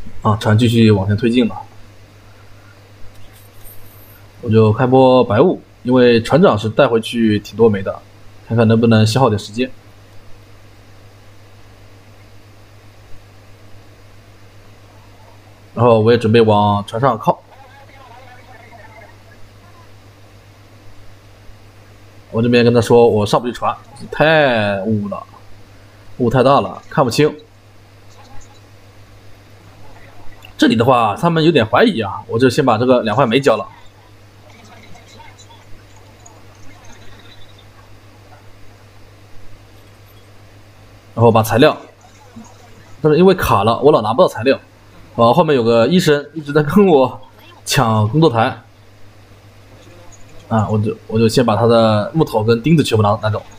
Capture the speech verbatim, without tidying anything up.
啊，船继续往前推进了。我就开波白雾，因为船长是带回去挺多煤的，看看能不能消耗点时间。然后我也准备往船上靠。我这边跟他说我上不去船，太雾了，雾太大了，看不清。这里的话，他们有点怀疑啊，我就先把这个两块煤交了。然后把材料，但是因为卡了，我老拿不到材料。啊，后面有个医生一直在跟我抢工作台，啊，我就我就先把他的木头跟钉子全部拿拿走。